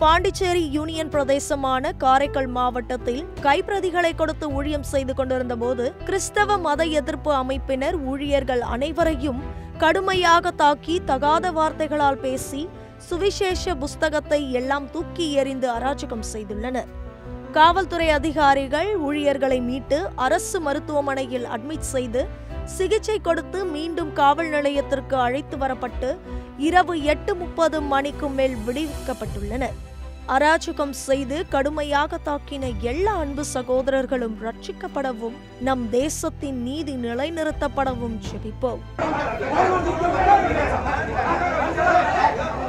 Pondicherry union பிரதேசமான Karaikal மாவட்டத்தில் கைப்பிரதிகளை கொடுத்து ஊழியம் செய்து கொண்டிருந்த போது கிறிஸ்தவ மத எதிர்ப்பு அமைப்பினர் ஊழியர்கள் அனைவரையும் கடுமையாக தாக்கி தகாத வார்த்தைகளால் பேசி சுவிசேஷ புஸ்தகத்தை எல்லாம் தூக்கி எறிந்து அராஜகம் செய்துள்ளனர். காவல்துறை அதிகாரிகள் ஊழியர்களை மீட்டு அரசு மருத்துவமனையில் அட்மிட் செய்து சிகிச்சை கொடுத்து மீண்டும் காவல் நிலையத்திற்கு அழைத்து வரப்பட்டு இரவு 8:30 மணிக்கு மேல் விடுவிக்கப்பட்டுள்ளனர். அராஜகம் செய்து கடுமையாக தாக்கின எல்லா அன்பு சகோதரர்களும் ரட்சிக்கப்படவும் நம் தேசத்தின் நீதி நிலைநிறுத்தப்படவும் ஜெபிப்போம்.